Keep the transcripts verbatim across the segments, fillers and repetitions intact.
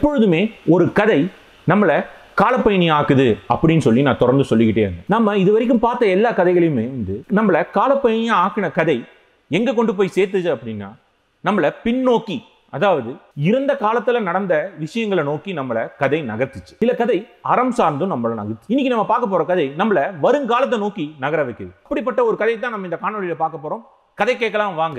எப்பொழுதுமே ஒரு கதை நம்மளை காலப்பயணி ஆக்குது அப்படின்னு சொல்லி நான் தொடர்ந்து சொல்லிக்கிட்டே இருந்தேன். நம்ம இது வரைக்கும் பார்த்த எல்லா கதைகளையுமே வந்து நம்மளை காலப்பயணியா ஆக்கின கதை எங்க கொண்டு போய் சேர்த்துச்சு அப்படின்னா நம்மளை பின்னோக்கி, அதாவது இறந்த காலத்துல நடந்த விஷயங்களை நோக்கி நம்மளை கதை நகர்த்துச்சு. சில கதை அறம் சார்ந்தும் நம்மளை நகர்த்து. இன்னைக்கு நம்ம பார்க்க போற கதை நம்மளை வருங்காலத்தை நோக்கி நகர வைக்குது. அப்படிப்பட்ட ஒரு கதை தான் நம்ம இந்த காணொலியில பார்க்க போறோம். கதை கேட்கலாம் வாங்க.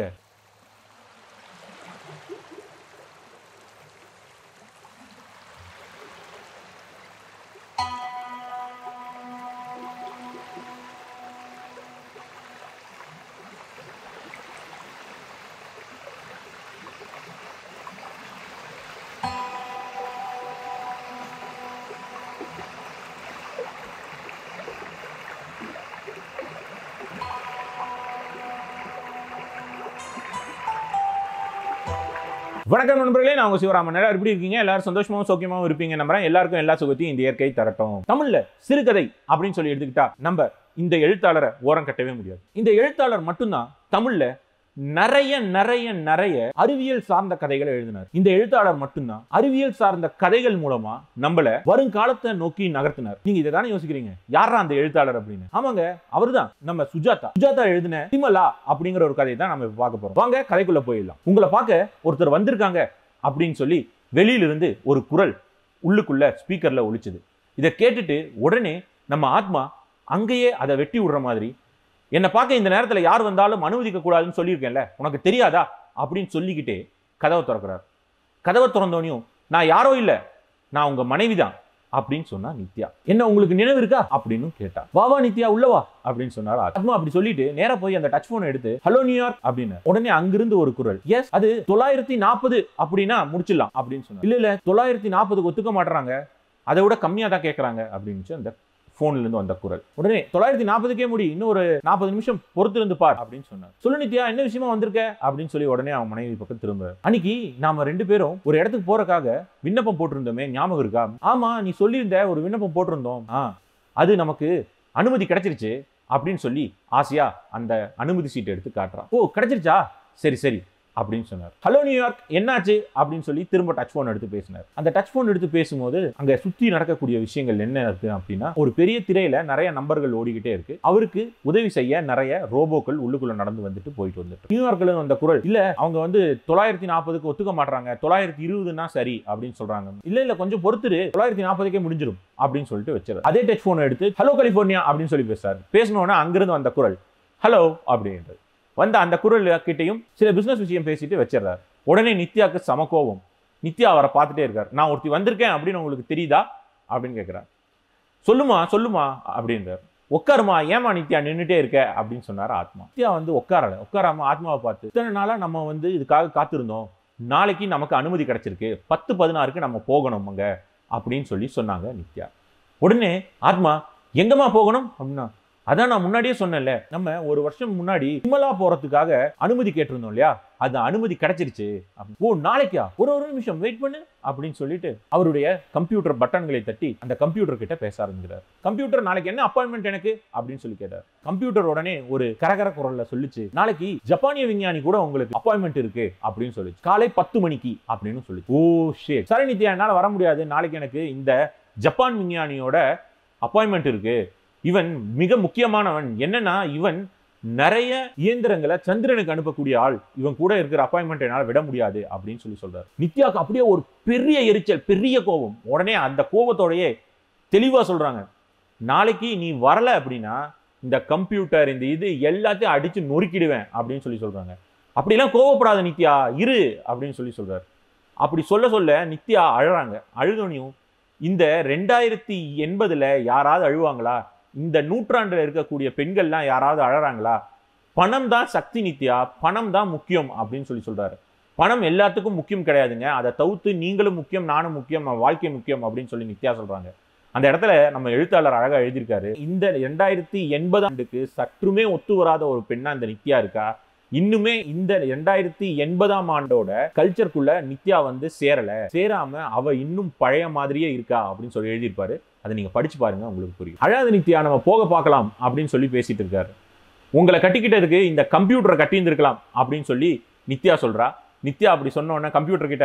வணக்கம் நண்பர்களே, நான் உங்க சிவராமன். எல்லாரும் எப்படி இருக்கீங்க? எல்லாரும் சந்தோஷமாவும் சௌக்கியமாவும் இருப்பீங்க நம்புறேன். எல்லாருக்கும் எல்லா சுகத்தையும் இந்த இயற்கை தரட்டும். தமிழ்ல சிறுகதை அப்படின்னு சொல்லி எடுத்துக்கிட்டா நம்ம இந்த எழுத்தாளரை ஓரம் கட்டவே முடியாது. இந்த எழுத்தாளர் மட்டும்தான் தமிழ்ல நிறைய நிறைய நிறைய அறிவியல் சார்ந்த கதைகளை எழுதினார். இந்த எழுத்தாளர் மட்டும்தான் அறிவியல் சார்ந்த கதைகள் மூலமா நம்மள வருங்காலத்தை நோக்கி நகர்த்தினார். நீங்க இதை தானே யோசிக்கிறீங்க, யாரா அந்த எழுத்தாளர் அப்படின்னு? ஆமாங்க, அவர்தான் நம்ம சுஜாதா. சுஜாதா எழுதின திமலா அப்படிங்கிற ஒரு கதையை தான் நம்ம பார்க்க போறோம். வாங்க கதைக்குள்ள போயிடலாம். உங்களை பார்க்க ஒருத்தர் வந்திருக்காங்க அப்படின்னு சொல்லி வெளியிலிருந்து ஒரு குரல் உள்ளுக்குள்ள ஸ்பீக்கர்ல ஒலிச்சது. இதை கேட்டுட்டு உடனே நம்ம ஆத்மா அங்கேயே அதை வெட்டி விடுற மாதிரி, என்னை பார்க்க இந்த நேரத்தில் யார் வந்தாலும் அனுமதிக்க கூடாதுன்னு சொல்லியிருக்கேன்ல, உனக்கு தெரியாதா அப்படின்னு சொல்லிக்கிட்டே கதவை திறக்கிறார். கதவை திறந்தோனையும், நான் யாரோ இல்லை, நான் உங்க மனைவி தான் அப்படின்னு சொன்னா நித்யா. என்ன உங்களுக்கு நினைவு இருக்கா அப்படின்னு கேட்டா. வாவா நித்யா, உள்ளவா அப்படின்னு சொன்னார் ஆத்மா. அப்படி சொல்லிட்டு நேரா போய் அந்த டச் போனை எடுத்து ஹலோ நியூயார்க் அப்படின்னு. உடனே அங்கிருந்து ஒரு குரல், எஸ் அது தொள்ளாயிரத்தி நாற்பது அப்படின்னா முடிச்சிடலாம் அப்படின்னு சொன்னார். இல்ல இல்ல தொள்ளாயிரத்தி நாற்பதுக்கு ஒத்துக்க மாட்டாங்க, அதை விட கம்மியா தான் கேட்கறாங்க அப்படின்னு அந்த போன்ல இருந்து வந்த குரல். உடனே தொள்ளாயிரத்தி நாற்பதுக்கே முடி, இன்னும் ஒரு நாற்பது நிமிஷம் பொறுத்து இருந்து பார் அப்படின்னு சொன்னார். சொல்லு நித்யா, என்ன விஷயமா வந்திருக்க அப்படின்னு சொல்லி உடனே அவன் மனைவி பக்கம் திரும்ப. அன்னைக்கு நாம ரெண்டு பேரும் ஒரு இடத்துக்கு போறதுக்காக விண்ணப்பம் போட்டிருந்தோமே, ஞாபகம் இருக்கா? ஆமா, நீ சொல்லியிருந்த ஒரு விண்ணப்பம் போட்டிருந்தோம், ஆ அது நமக்கு அனுமதி கிடைச்சிருச்சு அப்படின்னு சொல்லி ஆசையா அந்த அனுமதி சீட்டை எடுத்து காட்டுறான். ஓ கிடைச்சிருச்சா, சரி சரி அப்படின்னு சொன்னார். ஹலோ நியூயார்க், என்னாச்சு அப்படின்னு சொல்லி திரும்ப டச் போன் எடுத்து பேசினார். அந்த டச் போன் எடுத்து பேசும்போது அங்க சுத்தி நடக்கக்கூடிய விஷயங்கள் என்ன இருக்கு அப்படின்னா, ஒரு பெரிய திரையில நிறைய நம்பர்கள் ஓடிக்கிட்டே இருக்கு. அவருக்கு உதவி செய்ய நிறைய ரோபோக்கள் உள்ளுக்குள்ள நடந்து வந்துட்டு போயிட்டு வந்துட்டு. நியூயார்க்ல வந்த குரல், இல்ல அவங்க வந்து தொள்ளாயிரத்தி நாற்பதுக்கு ஒத்துக்க மாட்டாங்க, தொள்ளாயிரத்தி இருபதுன்னா சரி அப்படின்னு சொல்றாங்க. இல்ல இல்ல கொஞ்சம் பொறுத்துரு, தொள்ளாயிரத்தி நாற்பதுக்கே முடிஞ்சிடும் அப்படின்னு சொல்லிட்டு வச்சாரு. அதே டச் போன் எடுத்து ஹலோ கலிபோர்னியா அப்படின்னு சொல்லி பேசாரு. பேசணும்னா அங்கிருந்து வந்த குரல் ஹலோ அப்படின்றது. வந்த அந்த குரல் கிட்டையும் சில பிசினஸ் விஷயம் பேசிட்டு வச்சிடறாரு. உடனே நித்யாவுக்கு சம கோபம். நித்யா அவரை பார்த்துட்டே இருக்காரு. நான் ஒருத்தி வந்திருக்கேன் அப்படின்னு உங்களுக்கு தெரியுதா அப்படின்னு கேட்கிறார். சொல்லுமா சொல்லுமா அப்படின்றார். உட்காருமா, ஏமா நித்யா நின்றுட்டே இருக்க அப்படின்னு சொன்னார் ஆத்மா. நித்யா வந்து உட்காரல. உட்காராம ஆத்மாவை பார்த்து, இத்தனை நாளா நம்ம வந்து இதுக்காக காத்திருந்தோம், நாளைக்கு நமக்கு அனுமதி கிடைச்சிருக்கு, பத்து பதினாறுக்கு நம்ம போகணும் அங்க அப்படின்னு சொல்லி சொன்னாங்க நித்யா. உடனே ஆத்மா, எங்கம்மா போகணும் அப்படின்னா, அதான் நான் முன்னாடியே சொன்னேன்ல, நம்ம ஒரு வருஷம் முன்னாடி திமலா போறதுக்காக அனுமதி கேட்டிருந்தோம் இல்லையா, அது அனுமதி கிடைச்சிருச்சு. ஓ நாளைக்கா, ஒரு ஒரு நிமிஷம் வெயிட் பண்ணு அப்படின்னு சொல்லிட்டு அவருடைய கம்ப்யூட்டர் பட்டன்களை தட்டி அந்த கம்ப்யூட்டர் கிட்ட பேச ஆரம்பிக்கிறார். கம்ப்யூட்டர், நாளைக்கு என்ன அப்பாயின்மெண்ட் எனக்கு அப்படின்னு சொல்லி கேட்டார். கம்ப்யூட்டர் உடனே ஒரு கரகர குரல்ல சொல்லிச்சு, நாளைக்கு ஜப்பானிய விஞ்ஞானி கூட உங்களுக்கு அப்பாயின்மெண்ட் இருக்கு அப்படின்னு சொல்லிச்சு. காலை பத்து மணிக்கு அப்படின்னு சொல்லிச்சு. ஓ ஷேட், சரி நித்யா, என்னால வர முடியாது, நாளைக்கு எனக்கு இந்த ஜப்பான் விஞ்ஞானியோட அப்பாயின்மெண்ட் இருக்கு, இவன் மிக முக்கியமானவன், என்னன்னா இவன் நிறைய இயந்திரங்களை சந்திரனுக்கு அனுப்பக்கூடிய ஆள், இவன் கூட இருக்கிற அப்பாயின்மெண்ட் என்னால் விட முடியாது அப்படின்னு சொல்லி சொல்றாரு. நித்யாவுக்கு அப்படியே ஒரு பெரிய எரிச்சல், பெரிய கோபம். உடனே அந்த கோபத்தோடையே தெளிவா சொல்றாங்க, நாளைக்கு நீ வரல அப்படின்னா இந்த கம்ப்யூட்டர் இந்த இது எல்லாத்தையும் அடிச்சு நொறுக்கிடுவேன் அப்படின்னு சொல்லி சொல்றாங்க. அப்படிலாம் கோவப்படாத நித்யா, இரு அப்படின்னு சொல்லி சொல்றாரு. அப்படி சொல்ல சொல்ல நித்யா அழுறாங்க. அழுதோனையும், இந்த ரெண்டாயிரத்தி எண்பதுல யாராவது அழுவாங்களா? இந்த நூற்றாண்டுல இருக்கக்கூடிய பெண்கள்லாம் யாராவது அழறாங்களா? பணம் தான் சக்தி நித்யா, பணம் தான் முக்கியம் அப்படின்னு சொல்லி சொல்றாரு. பணம் எல்லாத்துக்கும் முக்கியம் கிடையாதுங்க, அதை தவிர்த்து நீங்களும் முக்கியம், நானும் முக்கியம், நம்ம வாழ்க்கை முக்கியம் அப்படின்னு சொல்லி நித்யா சொல்றாங்க. அந்த இடத்துல நம்ம எழுத்தாளர் அழகா எழுதியிருக்காரு, இந்த ரெண்டாயிரத்தி எண்பது ஆண்டுக்கு சற்றுமே ஒத்து வராத ஒரு பெண்ணா இந்த நித்யா இருக்கா, இன்னுமே இந்த ரெண்டாயிரத்தி எண்பதாம் ஆண்டோட கல்ச்சருக்குள்ள நித்யா வந்து சேரல, சேராம அவ இன்னும் பழைய மாதிரியே இருக்கா அப்படின்னு சொல்லி எழுதியிருப்பாரு. அதை நீங்க படிச்சு பாருங்க, உங்களுக்கு புரியும். அழாத நித்யா, நம்ம போக பார்க்கலாம் அப்படின்னு சொல்லி பேசிட்டு இருக்காரு. உங்களை கட்டிக்கிட்டதுக்கு இந்த கம்ப்யூட்டரை கட்டி இருந்திருக்கலாம் அப்படின்னு சொல்லி நித்யா சொல்றா. நித்யா அப்படி சொன்ன உடனே கம்ப்யூட்டர் கிட்ட,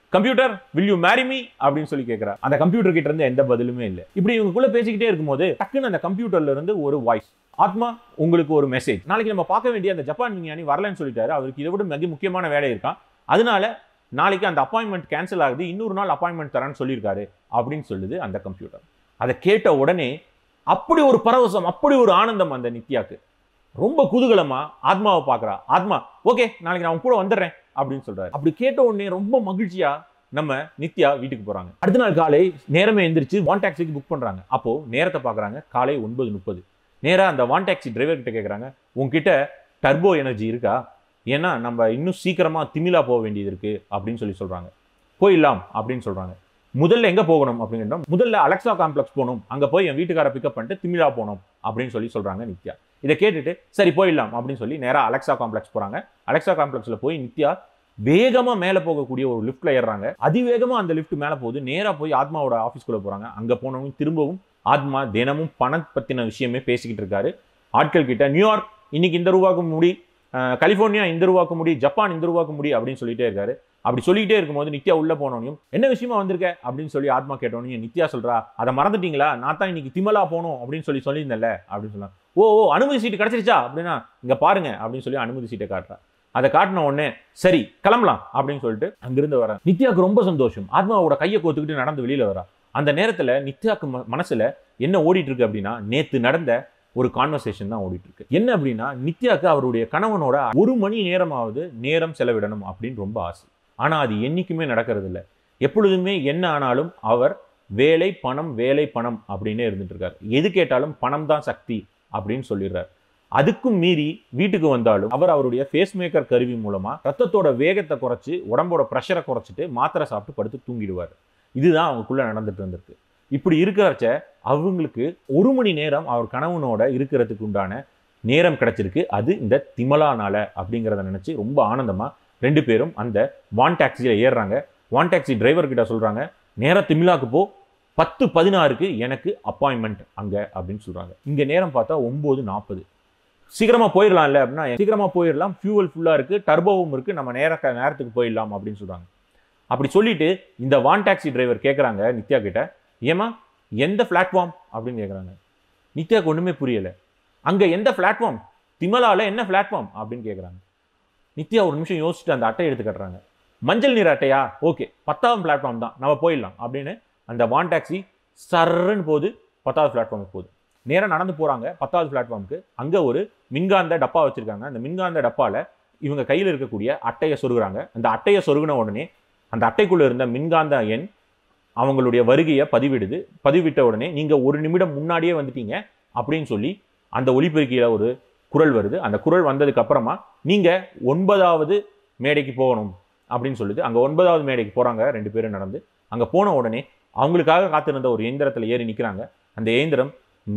computer will you marry me அப்படின்னு சொல்லி கேட்கிறா. அந்த கம்ப்யூட்டர் கிட்ட இருந்து எந்த பதிலுமே இல்லை. இப்படி இவங்களுக்குள்ள பேசிக்கிட்டே இருக்கும்போது டக்குன்னு அந்த கம்ப்யூட்டர்ல இருந்து ஒரு வாய்ஸ், ஆத்மா உங்களுக்கு ஒரு மெசேஜ், நாளைக்கு நம்ம பார்க்க வேண்டிய அந்த ஜப்பான் விஞ்ஞானி வரலன்னு சொல்லிட்டாரு, அவருக்கு இதை விட மிக முக்கியமான வேலை இருக்கான், அதனால நாளைக்கு அந்த அப்பாயின்மெண்ட் கேன்சல் ஆகுது, இன்னொரு நாள் அப்பாயின்மெண்ட் தரேன்னு சொல்லியிருக்காரு அப்படின்னு சொல்லுது அந்த கம்ப்யூட்டர். அதை கேட்ட உடனே அப்படி ஒரு பரவசம், அப்படி ஒரு ஆனந்தம் அந்த நித்யாக்கு. ரொம்ப குதூகலமா ஆத்மாவை பார்க்கறா. ஆத்மா ஓகே நாளைக்கு நான் கூட வந்துடுறேன் அப்படின்னு சொல்றாரு. அப்படி கேட்ட உடனே ரொம்ப மகிழ்ச்சியா நம்ம நித்யா வீட்டுக்கு போறாங்க. அடுத்த நாள் காலை நேரமே எந்திரிச்சு வான் டாக்ஸிக்கு புக் பண்றாங்க. அப்போ நேரத்தை பாக்குறாங்க, காலை ஒன்பது முப்பது. நேரா அந்த வான் டாக்ஸி டிரைவர் கிட்ட கேட்கறாங்க, உங்ககிட்ட டர்போ எனர்ஜி இருக்கா? ஏன்னா நம்ம இன்னும் சீக்கிரமா திமிலா போக வேண்டியது இருக்கு அப்படின்னு சொல்லி சொல்றாங்க. போயிடலாம் அப்படின்னு சொல்றாங்க. முதல்ல எங்க போகணும் அப்படின்னா, முதல்ல அலெக்சா காம்ப்ளெக்ஸ் போகணும், அங்க போய் என் வீட்டுக்கார பிக்கப் பண்ணிட்டு திமிலா போகணும் அப்படின்னு சொல்லி சொல்றாங்க நித்யா. இதை கேட்டுட்டு சரி போயிடலாம் அப்படின்னு சொல்லி நேரா அலெக்சா காம்ப்ளெக்ஸ் போறாங்க. அலெக்சா காம்ப்ளெக்ஸ்ல போய் நித்யா வேகமா மேல போகக்கூடிய ஒரு லிஃப்ட்ல ஏறாங்க. அதிவேகமா அந்த லிஃப்ட் மேல போகுது. நேரா போய் ஆத்மாவோட ஆஃபீஸ்க்குள்ள போறாங்க. அங்க போனவங்க திரும்பவும் ஆத்மா தினமும் பணம் பத்தின விஷயமே பேசிக்கிட்டு இருக்காரு. ஆட்கள் கிட்ட நியூயார்க் இன்னைக்கு இந்த ரூபாய்க்கு முடி, கலிபோர்னியா இந்த ரூபாய்க்கு முடி, ஜப்பான் இந்த ரூபாய்க்கு முடி அப்படின்னு சொல்லிட்டே இருக்காரு. அப்படி சொல்லிட்டே இருக்கும்போது நித்யா உள்ள போனோனையும் என்ன விஷயமா வந்திருக்க அப்படின்னு சொல்லி ஆத்மா கேட்டோனையும் நித்யா சொல்றா, அதை மறந்துட்டீங்களா, நான் தான் இன்னைக்கு திமலா போகணும் அப்படின்னு சொல்லி சொல்லியிருந்தேன்ல அப்படின்னு சொன்னா. ஓ ஓ அனுமதி சீட்டு கிடைச்சிருச்சா அப்படின்னா, இங்க பாருங்க அப்படின்னு சொல்லி அனுமதி சீட்டை காட்டுறா. அதை காட்டின உடனே சரி கிளம்பலாம் அப்படின்னு சொல்லிட்டு அங்கிருந்து வர நித்யாவுக்கு ரொம்ப சந்தோஷம். ஆத்மாவோட கையை கோத்துக்கிட்டு நடந்து வெளியில வரா. அந்த நேரத்துல நித்யாவுக்கு மனசுல என்ன ஓடிட்டு இருக்கு அப்படின்னா, நேத்து நடந்த ஒரு கான்வர்சேஷன் தான் ஓடிட்டு இருக்கு. என்ன அப்படின்னா, நித்யாவுக்கு அவருடைய கணவனோட ஒரு மணி நேரமாவது நேரம் செலவிடணும் அப்படின்னு ரொம்ப ஆசை. ஆனா அது என்னைக்குமே நடக்கிறது இல்லை. எப்பொழுதுமே என்ன ஆனாலும் அவர் வேலை பணம் வேலை பணம் அப்படின்னு இருந்துட்டு இருக்காரு. எது கேட்டாலும் பணம் தான் சக்தி அப்படின்னு சொல்லிடுறாரு. அதுக்கும் மீறி வீட்டுக்கு வந்தாலும் அவர் அவருடைய ஃபேஸ் மேக்கர் கருவி மூலமா ரத்தத்தோட வேகத்தை குறைச்சு உடம்போட ப்ரெஷரை குறைச்சிட்டு மாத்திரை சாப்பிட்டு படுத்து தூங்கிடுவார். இதுதான் அவங்களுக்குள்ள நடந்துட்டு இருந்திருக்கு. இப்படி இருக்கிறச்ச அவங்களுக்கு ஒரு மணி நேரம் அவர் கணவனோட இருக்கிறதுக்கு உண்டான நேரம் கிடைச்சிருக்கு. அது இந்த திமலானால அப்படிங்கிறத நினைச்சு ரொம்ப ஆனந்தமா ரெண்டு பேரும் அந்த வான் டாக்ஸியில ஏறுறாங்க. வான் டாக்ஸி டிரைவர் கிட்ட சொல்றாங்க, நேரா திமிலாக்கு போ, பத்து பதினாறுக்கு எனக்கு அப்பாயின்மெண்ட் அங்க அப்படின்னு சொல்றாங்க. இங்க நேரம் பார்த்தா ஒன்பது நாற்பது. சீக்கிரமா போயிடலாம் இல்லை அப்படின்னா, சீக்கிரமா போயிடலாம், ஃபியூவல் ஃபுல்லா இருக்கு, டர்போவும் இருக்கு, நம்ம நேர நேரத்துக்கு போயிடலாம் அப்படின்னு சொல்றாங்க. அப்படி சொல்லிட்டு இந்த வான் டாக்ஸி டிரைவர் கேட்குறாங்க நித்யா கிட்ட, ஏமா எந்த பிளாட்ஃபார்ம் அப்படின்னு கேட்குறாங்க. நித்யாவுக்கு ஒன்றுமே புரியலை. அங்கே எந்த பிளாட்ஃபார்ம், திமலால என்ன பிளாட்ஃபார்ம் அப்படின்னு கேட்குறாங்க. நித்யா ஒரு நிமிஷம் யோசிச்சுட்டு அந்த அட்டையை எடுத்து கட்டுறாங்க. மஞ்சள் நீர் அட்டையா, ஓகே பத்தாவது பிளாட்ஃபார்ம் தான், நம்ம போயிடலாம் அப்படின்னு அந்த வான் டாக்ஸி சர்ன்னு போகுது. பத்தாவது பிளாட்ஃபார்முக்கு போகுது. நேராக நடந்து போகிறாங்க பத்தாவது பிளாட்ஃபார்முக்கு. அங்கே ஒரு மின்காந்த டப்பா வச்சுருக்காங்க. அந்த மின்காந்த டப்பாவில் இவங்க கையில் இருக்கக்கூடிய அட்டையை சொருகுறாங்க. அந்த அட்டையை சொருகின உடனே அந்த அட்டைக்குள்ளே இருந்த மின்காந்த எண் அவங்களுடைய வருகையை பதிவிடுது. பதிவிட்ட உடனே நீங்கள் ஒரு நிமிடம் முன்னாடியே வந்துட்டீங்க அப்படின்னு சொல்லி அந்த ஒலிபெருக்கியில் ஒரு குரல் வருது. அந்த குரல் வந்ததுக்கு அப்புறமா நீங்கள் ஒன்பதாவது மேடைக்கு போகணும் அப்படின்னு சொல்லுது. அங்கே ஒன்பதாவது மேடைக்கு போகிறாங்க ரெண்டு பேரும் நடந்து. அங்கே போன உடனே அவங்களுக்காக காத்திருந்த ஒரு இயந்திரத்தில் ஏறி நிற்கிறாங்க. அந்த இயந்திரம்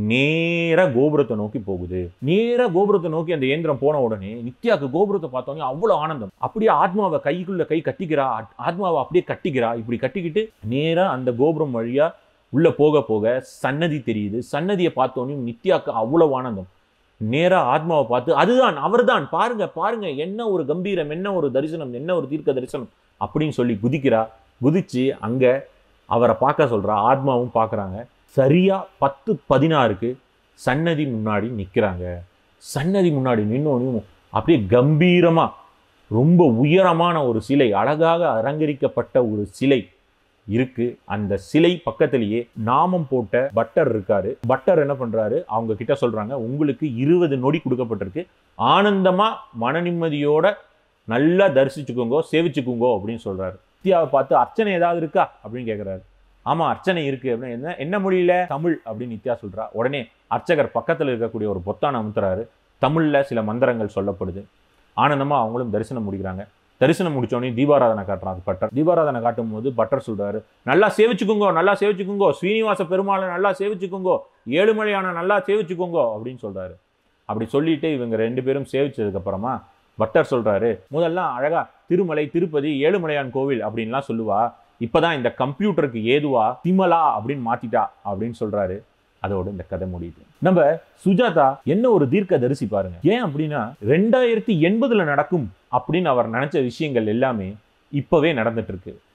நேர கோபுரத்தை நோக்கி போகுது. நேர கோபுரத்தை நோக்கி அந்த இயந்திரம் போன உடனே நித்யாவுக்கு கோபுரத்தை பார்த்தோன்னே அவ்வளோ ஆனந்தம். அப்படியே ஆத்மாவை கைக்குள்ள கை கட்டிக்கிறா, ஆத்மாவை அப்படியே கட்டிக்கிறா. இப்படி கட்டிக்கிட்டு நேரா அந்த கோபுரம் வழியா உள்ள போக போக சன்னதி தெரியுது. சன்னதியை பார்த்தோன்னே நித்யாவுக்கு அவ்வளவு ஆனந்தம். நேரா ஆத்மாவை பார்த்து, அதுதான் அவர்தான், பாருங்க பாருங்க, என்ன ஒரு கம்பீரம், என்ன ஒரு தரிசனம், என்ன ஒரு தீர்க்க தரிசனம் அப்படின்னு சொல்லி குதிக்கிறா. குதிச்சு அங்க அவரை பார்க்க சொல்றா. ஆத்மாவும் பார்க்குறாங்க. சரியா பத்து பதினாறுக்கு சன்னதி முன்னாடி நிற்கிறாங்க. சன்னதி முன்னாடி நின்னோனையும் அப்படியே கம்பீரமா ரொம்ப உயரமான ஒரு சிலை, அழகாக அலங்கரிக்கப்பட்ட ஒரு சிலை இருக்கு. அந்த சிலை பக்கத்திலேயே நாமம் போட்ட பட்டர் இருக்காரு. பட்டர் என்ன பண்றாரு, அவங்க கிட்ட சொல்றாங்க, உங்களுக்கு இருபது நொடி கொடுக்கப்பட்டிருக்கு, ஆனந்தமா மன நிம்மதியோட நல்லா தரிசிச்சுக்கோங்க, சேவிச்சுக்கோங்க அப்படின்னு சொல்றாரு. நித்யாவை பார்த்து அர்ச்சனை ஏதாவது இருக்கா அப்படின்னு கேட்கிறாரு. ஆமா அர்ச்சனை இருக்கு அப்படின்னு. என்ன என்ன மொழியில? தமிழ் அப்படின்னு நித்யா சொல்றா. உடனே அர்ச்சகர் பக்கத்தில் இருக்கக்கூடிய ஒரு பொத்தானை அமுத்துறாரு. தமிழ்ல சில மந்திரங்கள் சொல்லப்படுது. ஆனந்தமா அவங்களும் தரிசனம் முடிக்கிறாங்க. தரிசனம் முடிச்சோடனே தீபாராதனை காட்டுறாங்க பட்டர். தீபாராதனை காட்டும் போது பட்டர் சொல்றாரு, நல்லா சேவிச்சுக்கோங்க, நல்லா சேவிச்சுக்கோங்க, ஸ்ரீனிவாச பெருமாளை நல்லா சேவிச்சுக்கோங்க, ஏழுமலையான நல்லா சேவிச்சுக்கோங்க அப்படின்னு சொல்றாரு. அப்படி சொல்லிட்டு இவங்க ரெண்டு பேரும் சேவிச்சதுக்கு அப்புறமா பட்டர் சொல்றாரு, முதல்ல அழகா திருமலை, திருப்பதி, ஏழுமலையான் கோவில் அப்படின்லாம் சொல்லுவா, இப்பதான் இந்த கம்ப்யூட்டருக்கு ஏதுவா திமலா அப்படின்னு மாத்திட்டா அப்படின்னு சொல்றாரு. அதோட இந்த கதை முடியுது. நம்ம சுஜாதா என்ன ஒரு தீர்க்க தரிசி பாருங்க. ஏன் அப்படின்னா, ரெண்டாயிரத்தி எண்பதுல நடக்கும் அப்படின்னு அவர் நினைச்ச விஷயங்கள் எல்லாமே இப்பவே நடந்துட்டு இருக்கு.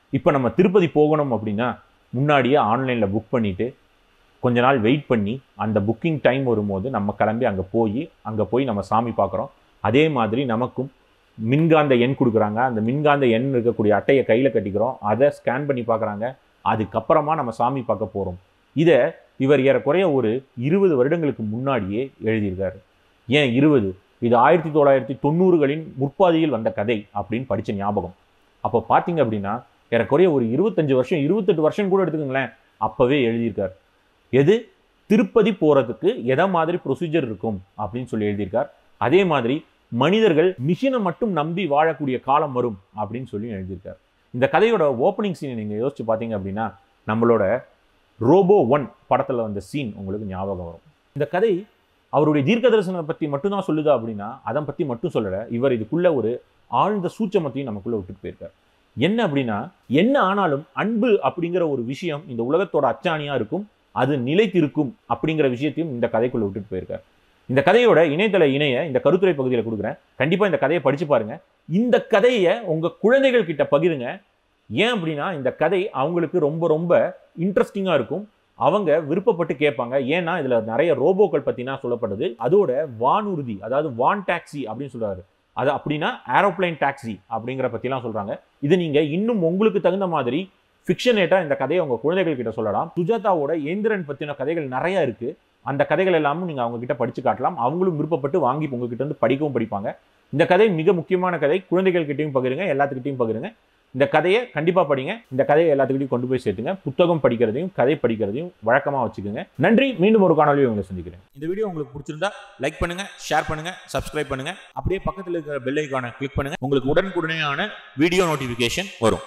இப்போ நம்ம திருப்பதி போகணும் அப்படின்னா முன்னாடியே ஆன்லைனில் புக் பண்ணிவிட்டு கொஞ்ச நாள் வெயிட் பண்ணி அந்த புக்கிங் டைம் வரும்போது நம்ம கிளம்பி அங்கே போய் அங்கே போய் நம்ம சாமி பார்க்குறோம். அதே மாதிரி நமக்கும் மின்காந்த எண் கொடுக்குறாங்க. அந்த மின்காந்த எண் இருக்கக்கூடிய அட்டையை கையில் கட்டிக்கிறோம். அதை ஸ்கேன் பண்ணி பார்க்குறாங்க. அதுக்கப்புறமா நம்ம சாமி பார்க்க போகிறோம். இதை இவர் ஏறக்குறைய ஒரு இருபது வருடங்களுக்கு முன்னாடியே எழுதியிருக்காரு. ஏன் இருபது? இது ஆயிரத்தி தொள்ளாயிரத்தி தொண்ணூறுகளின் முற்பாதியில் வந்த கதை அப்படின்னு படித்த ஞாபகம். அப்போ பார்த்தீங்க அப்படின்னா ஏறக்குறைய ஒரு இருபத்தஞ்சு வருஷம் இருபத்தெட்டு வருஷம் கூட எடுத்துக்கோங்களேன், அப்போவே எழுதியிருக்கார். எது? திருப்பதி போகிறதுக்கு எதை மாதிரி ப்ரொசீஜர் இருக்கும் அப்படின்னு சொல்லி எழுதியிருக்கார். அதே மாதிரி மனிதர்கள் மிஷினை மட்டும் நம்பி வாழக்கூடிய காலம் வரும் அப்படின்னு சொல்லி எழுதியிருக்கார். இந்த கதையோட ஓப்பனிங் சீனை நீங்கள் யோசிச்சு பார்த்தீங்க அப்படின்னா நம்மளோட ரோபோ ஒன் படத்தில் வந்த சீன் உங்களுக்கு ஞாபகம் வரும். இந்த கதை அவருடைய தீர்க்க தரிசனத்தை பற்றி மட்டும்தான் சொல்லுதா அப்படின்னா அதை பற்றி மட்டும் சொல்லலை. இவர் இதுக்குள்ள ஒரு ஆழ்ந்த சூட்சமத்தையும் நமக்குள்ள விட்டுட்டு போயிருக்கார். என்ன அப்படின்னா, என்ன ஆனாலும் அன்பு அப்படிங்கிற ஒரு விஷயம் இந்த உலகத்தோட அச்சாணியாக இருக்கும், அது நிலைத்திருக்கும் அப்படிங்கிற விஷயத்தையும் இந்த கதைக்குள்ள விட்டுட்டு போயிருக்கார். இந்த கதையோட இணையதள இணைய இந்த கருத்துரை பகுதியில் கொடுக்குறேன். கண்டிப்பாக இந்த கதையை படித்து பாருங்கள். இந்த கதையை உங்கள் குழந்தைகள் கிட்ட பகிருங்க. ஏன் அப்படின்னா இந்த கதை அவங்களுக்கு ரொம்ப ரொம்ப இன்ட்ரெஸ்டிங்காக இருக்கும். அவங்க விருப்பப்பட்டு கேட்பாங்க. ஏன்னா இதில் நிறைய ரோபோக்கள் பற்றினா சொல்லப்படுது. அதோட வானூர்தி, அதாவது வான் டாக்ஸி அப்படின்னு சொல்கிறாரு. அது அப்படின்னா ஏரோப்ளைன் டாக்ஸி அப்படிங்கிற பற்றிலாம் சொல்கிறாங்க. இது நீங்கள் இன்னும் உங்களுக்கு தகுந்த மாதிரி ஃபிக்ஷனேட்டாக இந்த கதையை உங்கள் குழந்தைகள் கிட்ட சொல்லலாம். சுஜாதாவோட ஏந்திரன் பற்றின கதைகள் நிறையா இருக்குது. அந்த கதைகள் எல்லாமும் நீங்கள் அவங்க கிட்ட படித்து காட்டலாம். அவங்களும் விருப்பப்பட்டு வாங்கி உங்ககிட்ட வந்து படிக்கவும் படிப்பாங்க. இந்த கதை மிக முக்கியமான கதை. குழந்தைகள் கிட்டையும் பகிருங்க, எல்லாத்துக்கிட்டையும் பகிருங்க. இந்த கதையை கண்டிப்பாக படிங்க. இந்த கதையை எல்லாத்துக்கிட்டையும் கொண்டு போய் சேர்த்துங்க. புத்தகம் படிக்கிறதையும் கதை படிக்கிறதையும் வழக்கமாக வச்சுக்கோங்க. நன்றி. மீண்டும் ஒரு காணொலியை உங்களை சந்திக்கிறேன். இந்த வீடியோ உங்களுக்கு பிடிச்சிருந்தா லைக் பண்ணுங்க, ஷேர் பண்ணுங்க, சப்ஸ்கிரைப் பண்ணுங்க. அப்படியே பக்கத்தில் இருக்கிற பெல் ஐகானை கிளிக் பண்ணுங்க. உங்களுக்கு உடனுக்குடனேயான வீடியோ நோட்டிஃபிகேஷன் வரும்.